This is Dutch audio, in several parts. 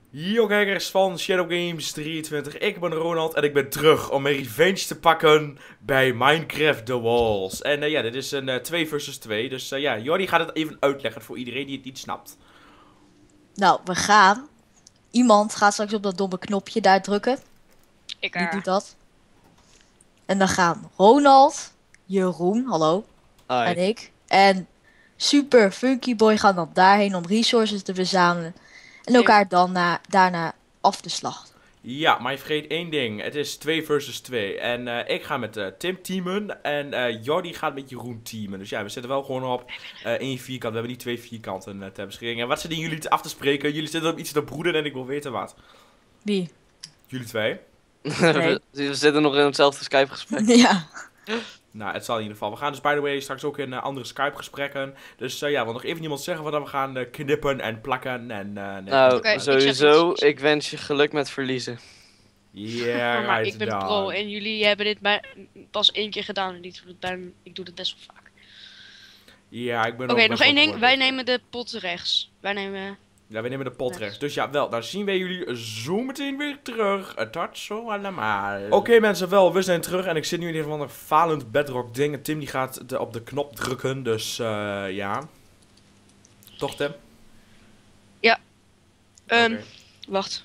Yo kijkers van Shadow Games 23, ik ben Ronald en ik ben terug om mijn revenge te pakken bij Minecraft The Walls. En ja, dit is een 2 versus 2, dus ja, Jordi gaat het even uitleggen voor iedereen die het niet snapt. Nou, we gaan. Iemand gaat straks op dat domme knopje daar drukken. Ik Wie doet dat? En dan gaan Ronald, Jeroen, hallo, en Hi. ik. En Super Funky Boy gaan dan daarheen om resources te verzamelen. En elkaar dan daarna af te slachten. Ja, maar je vergeet één ding, het is 2 versus 2. En ik ga met Tim teamen en Jordi gaat met Jeroen teamen. Dus ja, we zitten wel gewoon op 1 vierkant, we hebben niet 2 vierkanten ter beschikking. En wat zitten jullie af te spreken? Jullie zitten op iets te broeden en ik wil weten wat. Wie? Jullie twee? Nee. We zitten nog in hetzelfde Skype-gesprek. Ja. Nou, het zal in ieder geval. We gaan dus, by the way, straks ook in andere Skype-gesprekken. Dus ja, wil nog even iemand zeggen van dat we gaan knippen en plakken en... nee. Nou, Oké, ik sowieso, zeg ik wens je geluk met verliezen. Yeah, maar right ik ben dan. pro en jullie hebben dit pas 1 keer gedaan en ik doe het best wel vaak. Ja, ik ben Oké, ook nog best één wel ding. voor Wij dit. nemen de pot rechts. Wij nemen... Ja, we nemen de pot rechts. Dus ja, wel, dan zien wij jullie zo meteen weer terug. Tot zo allemaal. Oké, mensen, wel, we zijn terug. En ik zit nu in een van een falend bedrock ding. En Tim die gaat op de knop drukken, dus ja. Toch, Tim? Ja. Oké. Wacht.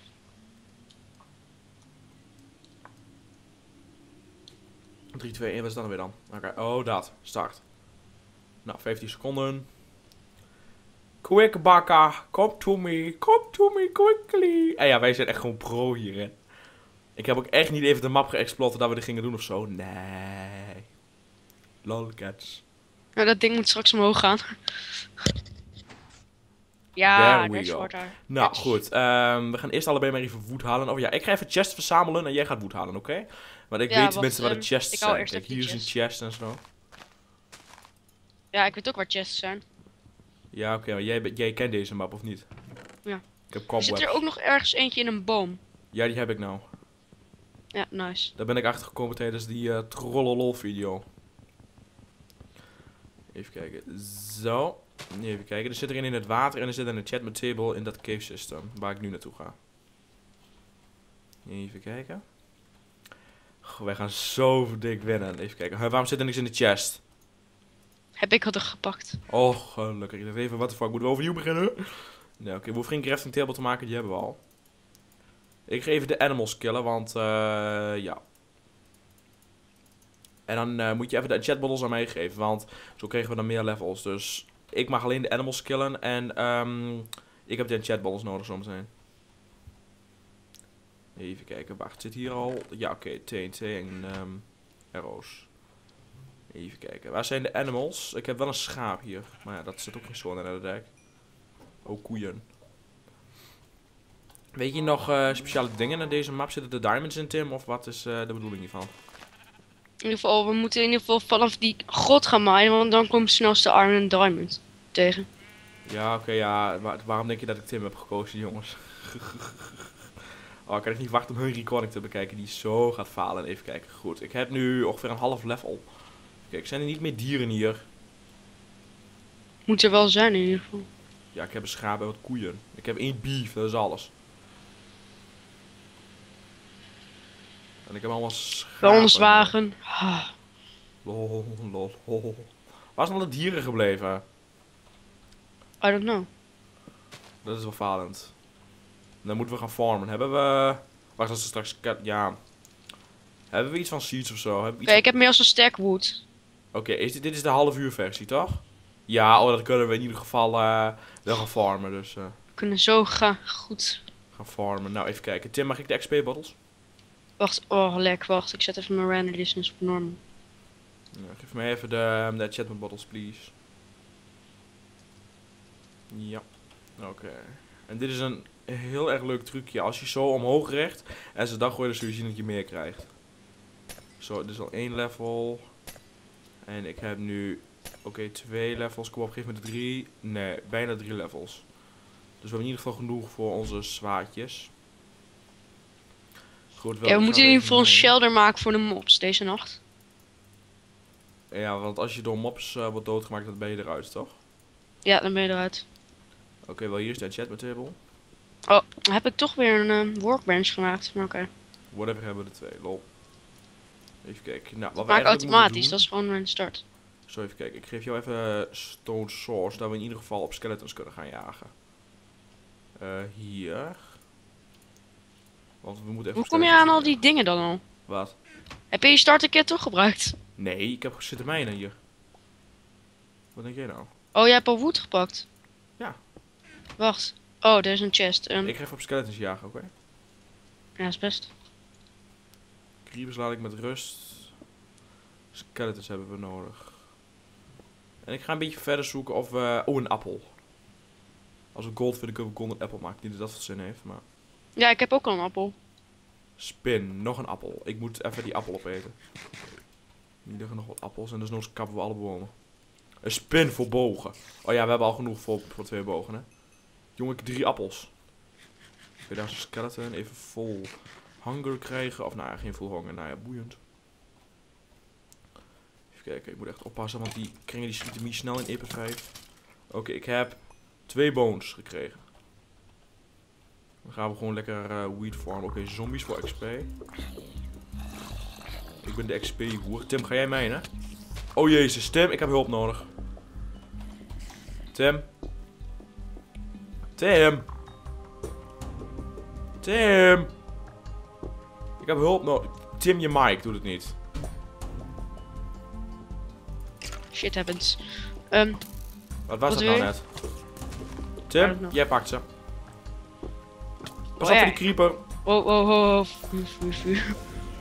Drie, 2, 1, wat is dat nou weer dan? Oké, oh dat. Start. Nou, 15 seconden. Quick bakka, come to me quickly. En ja, wij zijn echt gewoon pro hierin. Ik heb ook echt niet even de map geëxploit dat we dit gingen doen of zo. Nee. Lolcats. Nou, dat ding moet straks omhoog gaan. Ja, There we daar is go. wordt daar. Nou, Yes. goed. We gaan eerst allebei maar even wood halen. Oh ja, ik ga even chest verzamelen en jij gaat wood halen, oké? Want ik Ja, weet wacht, tenminste waar de ik chests hou zijn. eerst Kijk, even hier die is een chest en zo. Ja, ik weet ook waar chests zijn. Ja, oké, maar jij kent deze map of niet? Ja. Ik heb Er cobwebs. zit er ook nog ergens eentje in een boom. Ja, die heb ik nou. Ja, nice. Daar ben ik achter gekomen tijdens die trollolol video. Even kijken. Zo. Even kijken. Er zit er een in het water en er zit een chat table in dat cave system. Waar ik nu naartoe ga. Even kijken. Goh, wij gaan zo dik winnen. Even kijken. Waarom zit er niks in de chest? Heb ik het er gepakt. Oh, gelukkig. Ik dacht even, what the fuck, moeten we overnieuw beginnen? Nee, oké. We hoeven geen crafting table te maken, die hebben we al. Ik ga even de animals killen, want ja. En dan moet je even de chatbottles aan mij geven, want zo kregen we dan meer levels. Dus ik mag alleen de animals killen en ik heb de chatbottles nodig zometeen. Even kijken, wacht, zit hier al? Ja, oké, TNT en arrows. Even kijken, waar zijn de animals? Ik heb wel een schaap hier, maar ja, dat zit ook geen zon in de dek. Oh, koeien. Weet je nog speciale dingen in deze map? Zitten de diamonds in, Tim? Of wat is de bedoeling hiervan? In ieder geval, we moeten in ieder geval vanaf die grot gaan minen, want dan komt snelst de Iron and Diamond tegen. Ja, oké, ja. Waarom denk je dat ik Tim heb gekozen, jongens? Oh, ik kan echt niet wachten om hun recording te bekijken die zo gaat falen. Even kijken. Goed, ik heb nu ongeveer een half level. Kijk, zijn er niet meer dieren hier? Moet er wel zijn in ieder geval. Ja, ik heb een schaap en wat koeien. Ik heb 1 beef, dat is alles. En ik heb allemaal schapen. Vuilniswagen. Ah. Lol, lol, lol. Waar zijn alle dieren gebleven? I don't know. Dat is wel falend. Dan moeten we gaan farmen. Hebben we... Wacht, als we straks... Ja. Hebben we iets van seeds of zo? Oké, ik heb inmiddels een stack wood. Oké, dit is de half uur versie, toch? Ja, oh, dat kunnen we in ieder geval wel gaan farmen. Dus We kunnen zo gaan. Goed. gaan farmen. Nou, even kijken. Tim, mag ik de XP-bottles? Wacht, oh lek, wacht. Ik zet even mijn random distance op normal. Ja, geef mij even de chatman bottles, please. Ja. Oké. En dit is een heel erg leuk trucje. Als je zo omhoog recht en ze dan gooien, dan zul je zien dat je meer krijgt. Zo, dit is al 1 level. En ik heb nu... Oké, 2 levels. Kom op, geef me de 3. Nee, bijna 3 levels. Dus we hebben in ieder geval genoeg voor onze zwaardjes. Goed, wel, Ja, we ik moeten ga in er ieder geval een even heen. shelter maken voor de mobs deze nacht. Ja, want als je door mobs wordt doodgemaakt, dan ben je eruit, toch? Ja, dan ben je eruit. Oké, wel hier is de enchantment table. Oh, heb ik toch weer een workbench gemaakt. Oké. Whatever hebben we er 2. Lol. Even kijken. Nou, wat we Maak eigenlijk moeten automatisch, doen... dat is gewoon een start. Zo, even kijken. Ik geef jou even stone swords, zodat we in ieder geval op skeletons kunnen gaan jagen. Hier. Want we moeten even... Hoe kom je aan al die dingen dan al? Wat? Heb je starter kit toch gebruikt? Nee, ik heb zitten mijnen hier. Wat denk jij nou? Oh, jij hebt al wood gepakt? Ja. Wacht. Oh, er is een chest. Ik ga even op skeletons jagen, oké? Ja, is best. Creepers laat ik met rust. Skeletons hebben we nodig. En ik ga een beetje verder zoeken of we... Oh, een appel. Als we gold vinden kunnen we golden apple maken. Niet dat dat veel zin heeft, maar... Ja, ik heb ook al een appel. Spin, nog een appel. Ik moet even die appel opeten. Hier liggen nog wat appels en dus nog kappen we alle bomen. Een spin voor bogen. Oh ja, we hebben al genoeg voor 2 bogen, hè. Jongen, ik heb 3 appels. Oké, daar is een skeleton. Even vol hunger krijgen. Of nou ja, geen vol honger. Nou ja, boeiend. Even kijken, ik moet echt oppassen, want die kringen die schieten niet snel in EP 5. Oké, ik heb 2 bones gekregen. Dan gaan we gewoon lekker weed farmen. Oké, zombies voor XP. Ik ben de XP-hoer. Tim, ga jij mijnen? Oh jezus, Tim, ik heb hulp nodig. Tim. Tim. Tim. Ik heb hulp nodig. Tim, je mic doet het niet. Shit happens. Wat was Wat dat wil nou je? net? I don't Tim, know. jij pakt ze. Pas Oh, op ja. voor die creeper. Oh, oh, oh, oh. Vuur, vuur, vuur.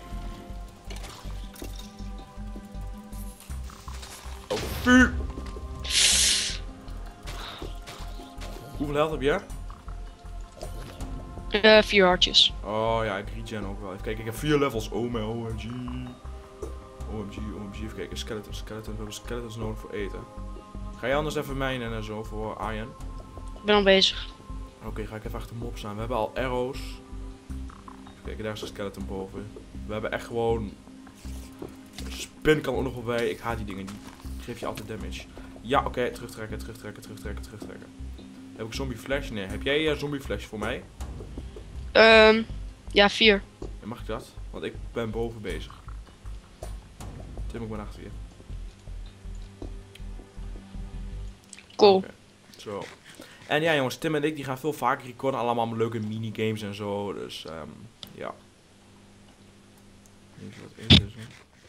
Oh, vuur. Hoeveel health heb je? 4 hartjes. Oh ja, ik regen ook wel. Even kijken, ik heb 4 levels. Oh mijn OMG. OMG, OMG. Even kijken, skeletons. We hebben skeletons nodig voor eten. Ga je anders even mijnen en zo voor iron? Ik ben al bezig. Oké, ga ik even achter mop staan. We hebben al arrows. Even kijken, daar is een skeleton boven. We hebben echt gewoon... Spin kan ook nog wel bij. Ik haat die dingen, die geef je altijd damage. Ja, oké, terugtrekken. Heb ik zombie flash? Nee. Heb jij zombie flash voor mij? Ja, 4. Ja, mag ik dat? Want ik ben boven bezig. Tim, ik ben achter je. Cool. Oké, zo. En ja jongens, Tim en ik die gaan veel vaker recorden. Allemaal leuke minigames en zo. Dus ja. Even wat eten zo.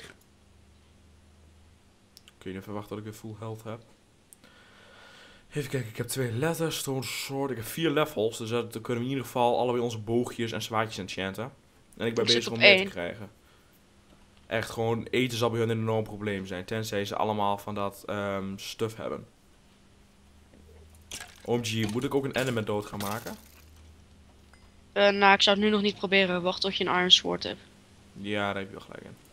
Kun je even wachten tot ik weer full health heb. Even kijken, ik heb 2 letters, stone sword. Ik heb 4 levels. Dus dan kunnen we in ieder geval allebei onze boogjes en zwaardjes enchanten. En ik ben Ik zit bezig op om meer te 1. krijgen. Echt gewoon, eten zal bij hun een enorm probleem zijn. Tenzij ze allemaal van dat stuff hebben. OMG, moet ik ook een element dood gaan maken? Nou, ik zou het nu nog niet proberen. Wacht tot je een iron sword hebt. Ja, daar heb je wel gelijk in.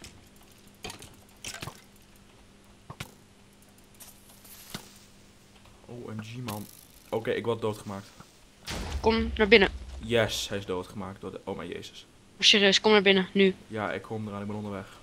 OMG man. Oké, ik word doodgemaakt. Kom naar binnen. Yes, hij is doodgemaakt door de... Oh mijn jezus. Serieus, kom naar binnen. Nu. Ja, ik kom eraan, ik ben onderweg.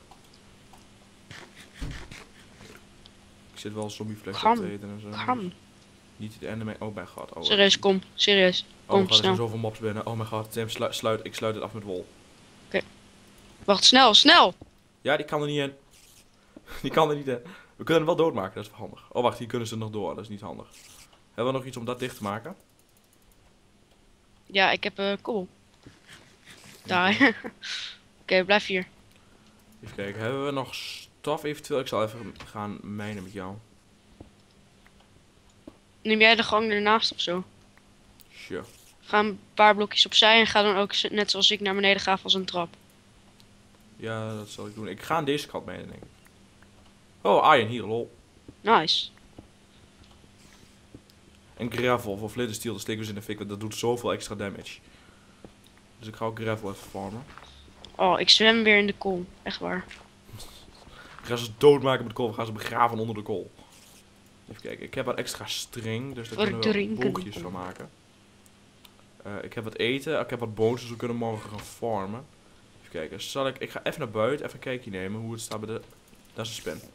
Ik zit wel zombieflesh op Gram. te eten en zo. Gram. Niet de enemy. Oh mijn god. Oh, Serieus, kom. Serieus. Oh Kom, mijn god, er zijn snel. zoveel mobs binnen. Oh mijn god, Tim, ik sluit het af met wol. Wacht, snel, snel. Ja, die kan er niet in. Die kan er niet in. We kunnen hem wel doodmaken, dat is wel handig. Oh wacht, hier kunnen ze nog door, dat is niet handig. Hebben we nog iets om dat dicht te maken? Ja, ik heb kool. Daar. Oké, blijf hier. Even kijken, hebben we nog stof eventueel? Ik zal even gaan mijnen met jou. Neem jij de gang ernaast of zo? Sure. Ga een paar blokjes opzij en ga dan ook net zoals ik naar beneden ga als een trap. Ja, dat zal ik doen. Ik ga aan deze kant mijnen, denk ik. Oh, iron, hier, lol. Nice. En gravel voor flintsteel, dat steken we ze in de fik, want dat doet zoveel extra damage. Dus ik ga ook gravel even farmen. Oh, ik zwem weer in de kool. Echt waar. Ik ga ze doodmaken met kool, we gaan ze begraven onder de kool. Even kijken, ik heb wat extra string, dus daar Wat kunnen we drinken. boogjes van maken. Ik heb wat eten, ik heb wat bones, dus we kunnen morgen gaan farmen. Even kijken, ik ga even naar buiten, even een kijkje nemen hoe het staat bij de... Dat is een spin.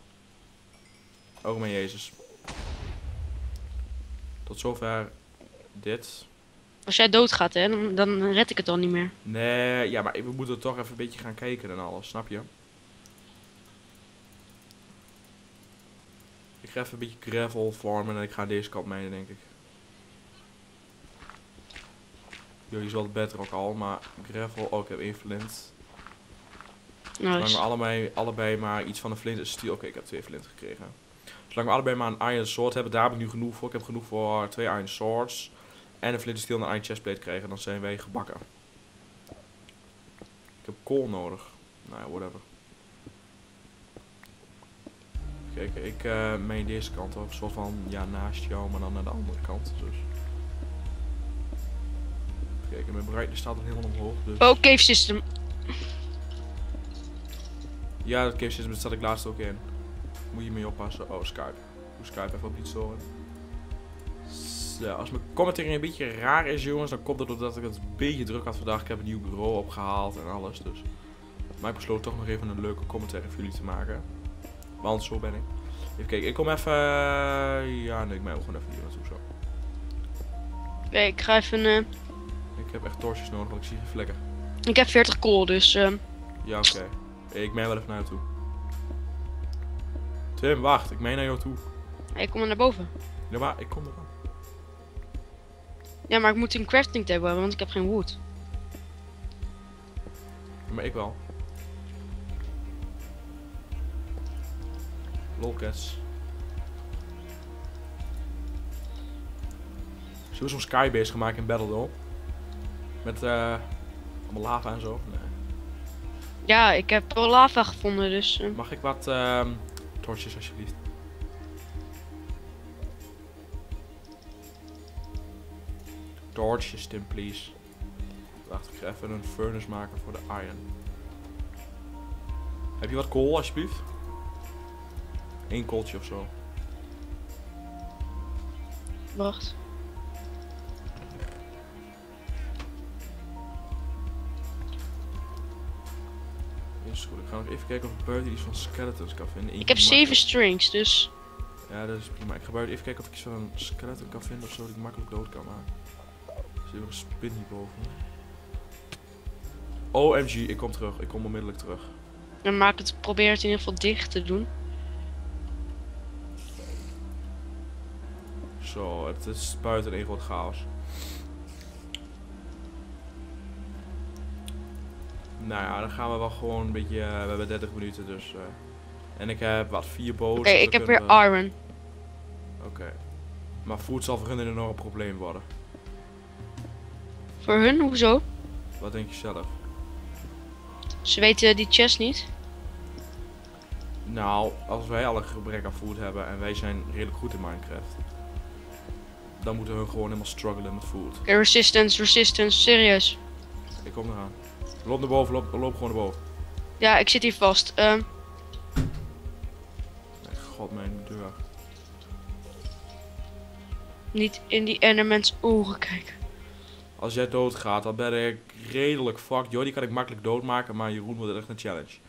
Oh mijn jezus. Tot zover dit. Als jij doodgaat, hè, dan red ik het al niet meer. Nee, ja, maar we moeten toch even een beetje gaan kijken en alles, snap je? Ik ga even een beetje gravel farmen en ik ga deze kant mijnen, denk ik. Jullie is wel het beter ook al, maar gravel... Oh, ik heb 1 flint. Zolang Nice. we allebei maar iets van een flint en steel... Oké, ik heb 2 flint gekregen. Zolang we allebei maar een iron sword hebben, daar heb ik nu genoeg voor. Ik heb genoeg voor 2 iron swords. En een flint en steel en een iron chestplate krijgen. Dan zijn wij gebakken. Ik heb kool nodig. Nou ja, whatever. Kijk, ik meen deze kant op. Een soort van, ja, naast jou, maar dan naar de andere kant. Dus. Kijk, en mijn brightness staat nog helemaal omhoog. Dus. Oh, cave system. Ja, dat cave system zat ik laatst ook in. Moet je mee oppassen. Oh, Skype. Doe Skype even op niet storen. Zo, als mijn commentary een beetje raar is, jongens, dan komt het doordat ik het een beetje druk had vandaag. Ik heb een nieuw bureau opgehaald en alles, dus. Maar ik besloot toch nog even een leuke commentary voor jullie te maken. Want zo ben ik. Even kijken, ik kom even... Ja, nee, ik ben ook gewoon even hier naartoe zo. Oké, ik ga even... Ik heb echt torches nodig, want ik zie geen vlekken. ik heb 40 kool, dus... Ja, oké. Ik meen wel even naar jou toe. Tim, wacht, ik meen naar jou toe. ik kom er naar boven. Ja, maar ik kom er dan. Ja, maar ik moet een crafting table hebben, want ik heb geen wood. Ja, maar ik wel. Lolcats. Zullen we zo'n skybase gaan maken in Battledore? Met allemaal lava en zo? Nee. Ja, ik heb wel lava gevonden, dus... Mag ik wat torches alsjeblieft? Torches, Tim, please. Wacht, ik ga even een furnace maken voor de iron. Heb je wat kool alsjeblieft? 1 kooltje of zo. Wacht. Is goed, ik ga nog even kijken of ik buiten iets van skeletons kan vinden. Ik heb 7 strings, dus... Ja, dat is prima. Ik ga buiten even kijken of ik iets van een skeleton kan vinden of zo, die ik makkelijk dood kan maken. Er zit nog een spin hierboven. OMG, ik kom terug. Ik kom onmiddellijk terug. Dan probeer het in ieder geval dicht te doen. Zo, het is buiten een groot chaos. Nou ja, dan gaan we wel gewoon een beetje... we hebben 30 minuten, dus... en ik heb wat 4 boten. Oké, ik heb weer iron. Oké. Maar food zal voor hun een enorm probleem worden. Voor hun? Hoezo? Wat denk je zelf? Ze weten die chest niet. Nou, als wij al een gebrek aan food hebben en wij zijn redelijk goed in Minecraft, dan moeten hun gewoon helemaal struggelen met food. Oké, resistance, serieus. Ik kom eraan. Loop naar boven, loop gewoon naar boven. Ja, ik zit hier vast. Nee, god, mijn deur. Niet in die Endermans ogen kijken. Als jij doodgaat, dan ben ik redelijk fucked. Joh, die kan ik makkelijk doodmaken, maar Jeroen wordt echt een challenge.